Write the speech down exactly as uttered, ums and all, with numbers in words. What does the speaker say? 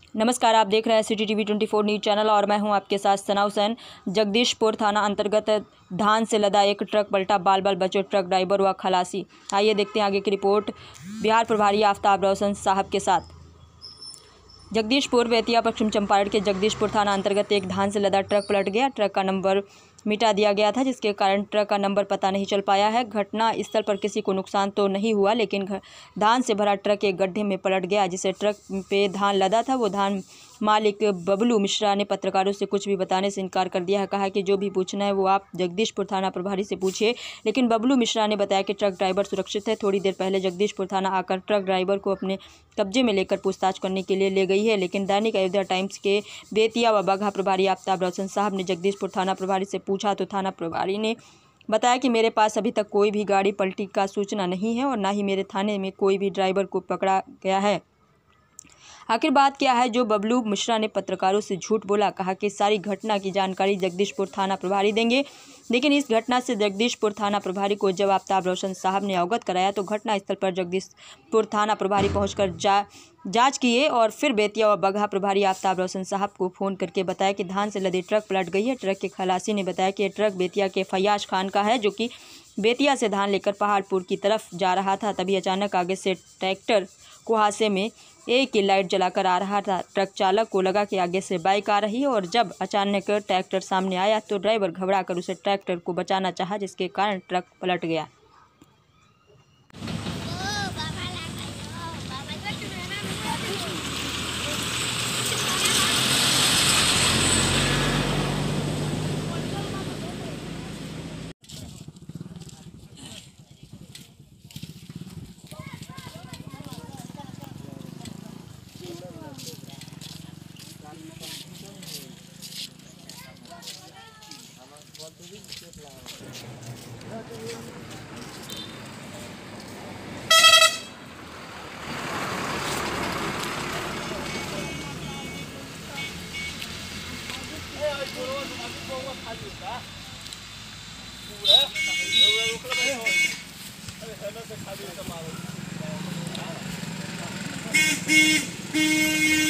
नमस्कार, आप देख रहे हैं city TV twenty four news channel और मैं हूं आपके साथ सना हुसैन। जगदीशपुर थाना अंतर्गत धान से लदा एक ट्रक पलटा, बाल बाल बचे ट्रक ड्राइवर व खलासी। आइए देखते हैं आगे की रिपोर्ट बिहार प्रभारी आफ्ताब रोशन साहब के साथ। जगदीशपुर बेतिया पश्चिम चंपारण के जगदीशपुर थाना अंतर्गत एक धान से लदा ट्रक पलट गया। ट्रक का नंबर मिटा दिया गया था, जिसके कारण ट्रक का नंबर पता नहीं चल पाया है। घटना स्थल पर किसी को नुकसान तो नहीं हुआ, लेकिन धान से भरा ट्रक एक गड्ढे में पलट गया। जिसे ट्रक पे धान लदा था, वो धान मालिक बबलू मिश्रा ने पत्रकारों से कुछ भी बताने से इनकार कर दिया है। कहा कि जो भी पूछना है वो आप जगदीशपुर थाना प्रभारी से पूछिए। लेकिन बबलू मिश्रा ने बताया कि ट्रक ड्राइवर सुरक्षित है। थोड़ी देर पहले जगदीशपुर थाना आकर ट्रक ड्राइवर को अपने कब्जे में लेकर पूछताछ करने के लिए ले गई है। लेकिन दैनिक अयोध्या टाइम्स के बेतिया व बगहा प्रभारी आफ्ताब रोशन साहब ने जगदीशपुर थाना प्रभारी से पूछा तो थाना प्रभारी ने बताया कि मेरे पास अभी तक कोई भी गाड़ी पलटी का सूचना नहीं है और ना ही मेरे थाने में कोई भी ड्राइवर को पकड़ा गया है। आखिर बात क्या है जो बबलू मिश्रा ने पत्रकारों से झूठ बोला? कहा कि सारी घटना की जानकारी जगदीशपुर थाना प्रभारी देंगे। लेकिन इस घटना से जगदीशपुर थाना प्रभारी को जब आफ्ताब रोशन साहब ने अवगत कराया तो घटना स्थल पर जगदीशपुर थाना प्रभारी पहुंचकर जा जांच किए और फिर बेतिया व बगहा प्रभारी आफ्ताब रोशन साहब को फ़ोन करके बताया कि धान से लदी ट्रक पलट गई है। ट्रक के खलासी ने बताया कि ट्रक बेतिया के फैयाज खान का है, जो कि बेतिया से धान लेकर पहाड़पुर की तरफ जा रहा था। तभी अचानक आगे से ट्रैक्टर कुहासे में एक की लाइट जलाकर आ रहा था। ट्रक चालक को लगा कि आगे से बाइक आ रही है और जब अचानक ट्रैक्टर सामने आया तो ड्राइवर घबराकर उसे ट्रैक्टर को बचाना चाहा, जिसके कारण ट्रक पलट गया। Beep beep beep.